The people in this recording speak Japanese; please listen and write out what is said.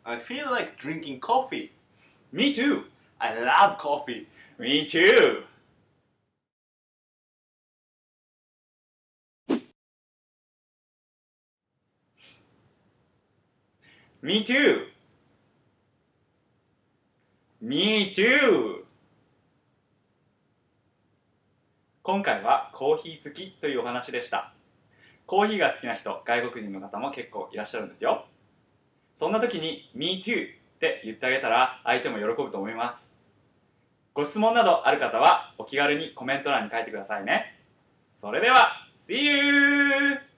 I feel like drinking coffee. Me too. I love coffee. Me too. Me too. Me too. 今回はコーヒー好きというお話でした。コーヒーが好きな人、外国人の方も結構いらっしゃるんですよ。そんな時に Me too って言ってあげたら相手も喜ぶと思います。ご質問などある方はお気軽にコメント欄に書いてくださいね。それでは See you!